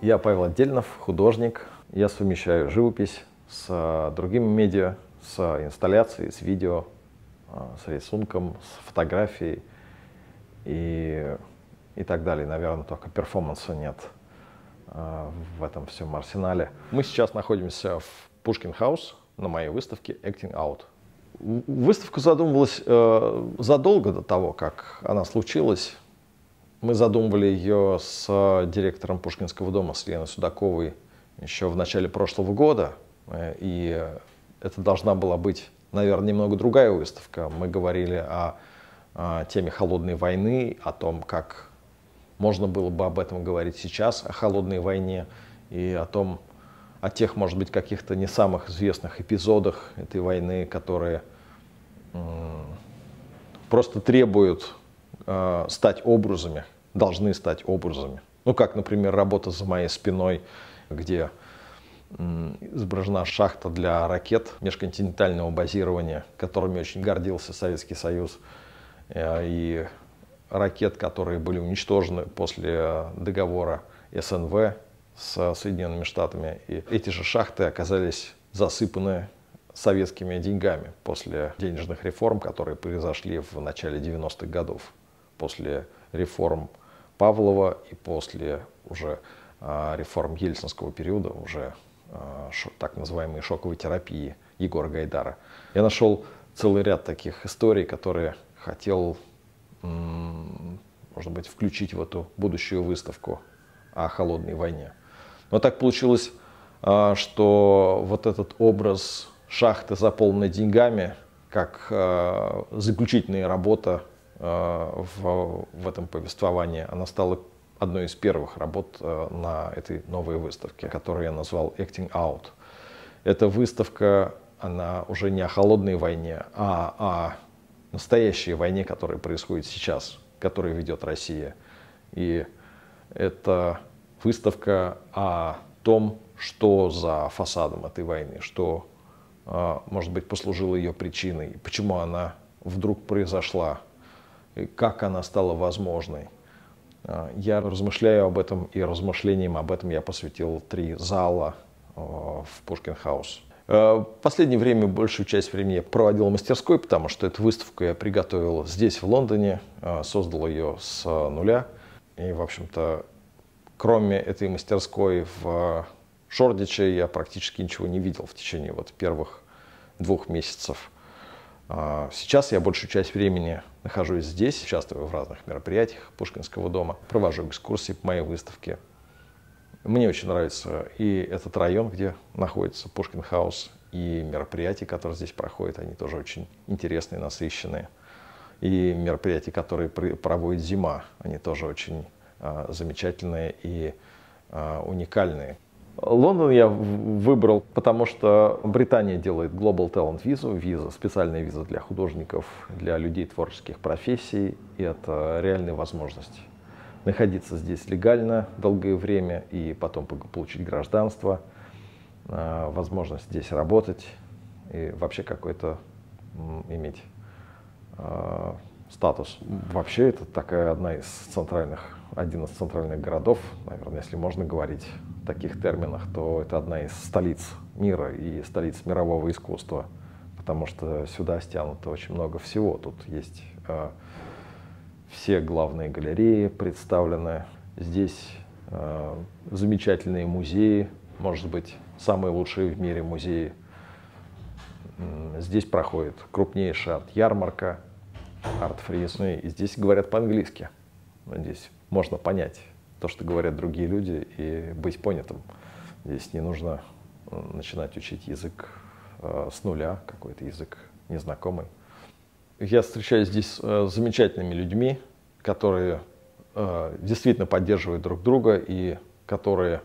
Я Павел Отдельнов, художник. Я совмещаю живопись с другими медиа, с инсталляцией, с видео, с рисунком, с фотографией и так далее. Наверное, только перформанса нет в этом всем арсенале. Мы сейчас находимся в Pushkin House на моей выставке Acting Out. Выставка задумывалась задолго до того, как она случилась. Мы задумывали ее с директором Пушкинского дома, с Леной Судаковой, еще в начале прошлого года. И это должна была быть, наверное, немного другая выставка. Мы говорили о теме холодной войны, о том, как можно было бы об этом говорить сейчас, о холодной войне, и о тех, может быть, каких-то не самых известных эпизодах этой войны, которые просто требуют стать образами, должны стать образами. Ну, как, например, работа за моей спиной, где изображена шахта для ракет межконтинентального базирования, которыми очень гордился Советский Союз, и ракет, которые были уничтожены после договора СНВ с Соединенными Штатами. И эти же шахты оказались засыпаны советскими деньгами после денежных реформ, которые произошли в начале 90-х годов, после реформ Павлова и после уже реформ ельцинского периода, уже так называемой шоковой терапии Егора Гайдара. Я нашел целый ряд таких историй, которые хотел, может быть, включить в эту будущую выставку о холодной войне. Но так получилось, что вот этот образ шахты, заполненной деньгами, как заключительная работа в этом повествовании, она стала одной из первых работ на этой новой выставке, которую я назвал Acting Out. Эта выставка, она уже не о холодной войне, а о настоящей войне, которая происходит сейчас, которую ведет Россия. И это выставка о том, что за фасадом этой войны, что, может быть, послужило ее причиной, почему она вдруг произошла, и как она стала возможной. Я размышляю об этом, и размышлениям об этом я посвятил 3 зала в Pushkin House. В последнее время большую часть времени я проводил в мастерской, потому что эту выставку я приготовил здесь, в Лондоне, создал ее с нуля. И, в общем-то, кроме этой мастерской в Шордиче, я практически ничего не видел в течение первых 2 месяцев. Сейчас я большую часть времени нахожусь здесь, участвую в разных мероприятиях Пушкинского дома, провожу экскурсии по моей выставке. Мне очень нравится и этот район, где находится Pushkin House, и мероприятия, которые здесь проходят, они тоже очень интересные, насыщенные. И мероприятия, которые проводит зима, они тоже очень замечательные и уникальные. Лондон я выбрал, потому что Британия делает Global Talent визу, специальная виза для художников, для людей творческих профессий, и это реальная возможность находиться здесь легально долгое время и потом получить гражданство, возможность здесь работать и вообще какой-то иметь статус. Вообще это такая один из центральных городов, наверное, если можно говорить в таких терминах, то это одна из столиц мира и столиц мирового искусства, потому что сюда стянуто очень много всего. Тут есть все главные галереи представлены, здесь замечательные музеи, может быть, самые лучшие в мире музеи. Здесь проходит крупнейшая арт-ярмарка, арт-фриз, и здесь говорят по-английски. Здесь можно понять то, что говорят другие люди, и быть понятым. Здесь не нужно начинать учить язык с нуля, какой-то язык незнакомый. Я встречаюсь здесь с замечательными людьми, которые действительно поддерживают друг друга и которые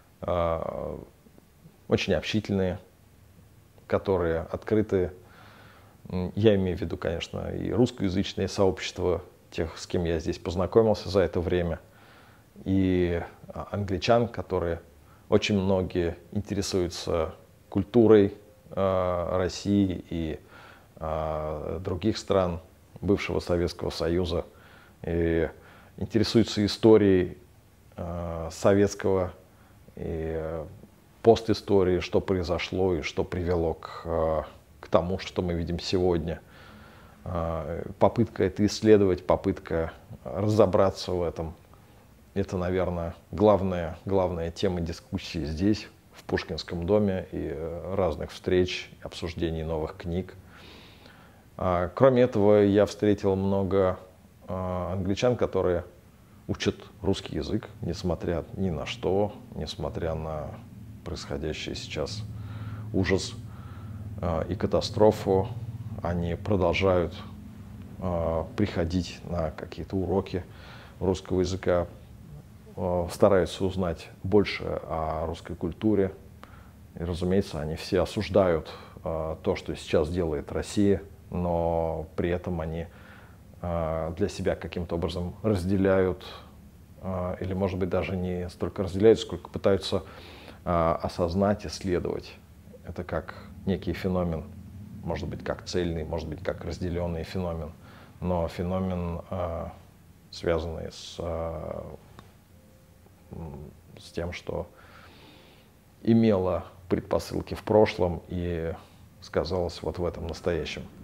очень общительные, которые открытые. Я имею в виду, конечно, и русскоязычное сообщество, тех, с кем я здесь познакомился за это время, и англичан, которые очень многие интересуются культурой России и других стран бывшего Советского Союза, и интересуются историей советского и постистории, что произошло и что привело к тому, что мы видим сегодня. Попытка это исследовать, попытка разобраться в этом. Это, наверное, главная тема дискуссии здесь, в Пушкинском доме, и разных встреч, обсуждений новых книг. Кроме этого, я встретил много англичан, которые учат русский язык, несмотря ни на что, несмотря на происходящий сейчас ужас и катастрофу. Они продолжают приходить на какие-то уроки русского языка, стараются узнать больше о русской культуре. И, разумеется, они все осуждают то, что сейчас делает Россия, но при этом они для себя каким-то образом разделяют, или, может быть, даже не столько разделяют, сколько пытаются осознать, исследовать. Это как некий феномен, может быть, как цельный, может быть, как разделенный феномен, но феномен, связанный с тем, что имело предпосылки в прошлом и сказалось вот в этом настоящем.